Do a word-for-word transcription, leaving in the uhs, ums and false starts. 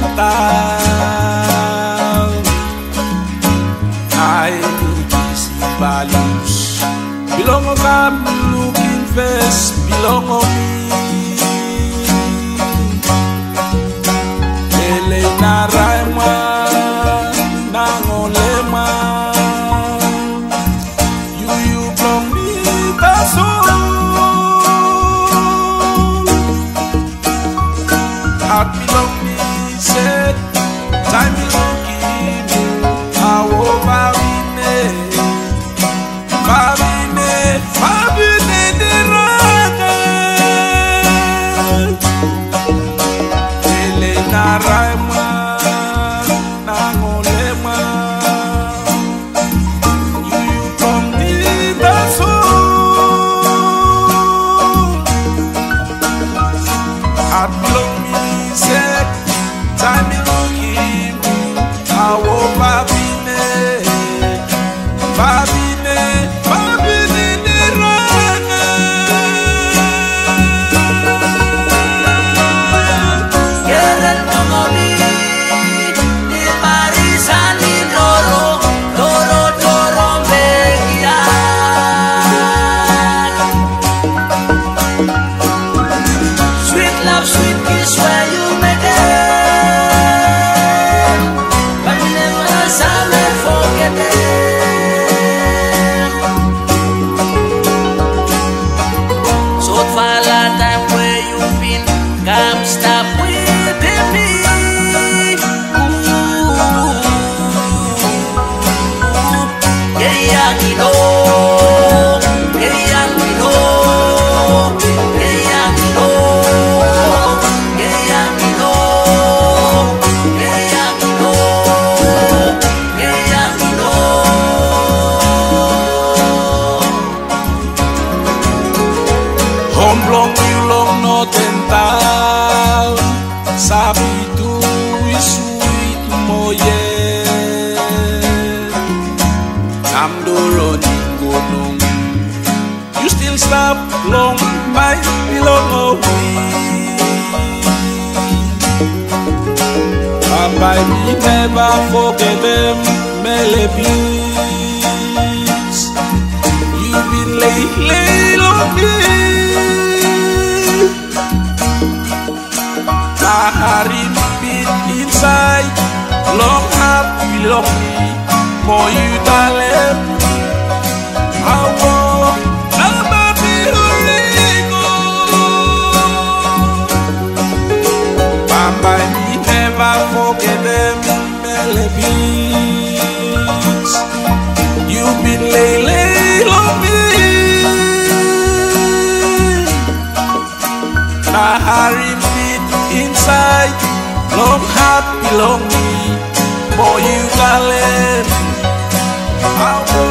tentar. I easy values belong on I'm looking first, belong on me. Elena Raima Nangolema, you you belong me the soul. Heart belong me said, time belong give you. How over me, Fabine, Fabine de Raga, Elena Raima Nangolema, you you from me the soul. Heart belong me said, time belong him. How over Fabine, Fabine, Fabine de Raga. Quiere el momomi, ni marisa ni loro, loro, loro, veía. Sweet love, sweet kiss where you make it. But never shall I forget it. So far la time where you've been, come stop with me. Ooh, yeah, yeah, you know. Yeah, yeah, you know. Yeah, yeah, you know. Yeah, yeah, you know. Yeah, yeah, you know. Yeah, yeah, you know. Home long you long no tentar. Sabi tu is sweet moye. Nam do running go long. You still stop long by belong away. By me never forget them melodies. You've been lay, lay on me. My heart beat inside, long heart belong me. For you darling, I want never be ringo. By me never forget them melodies. You've been lay, lay on me. My heart beat inside, long heart belong me. For you darling, I want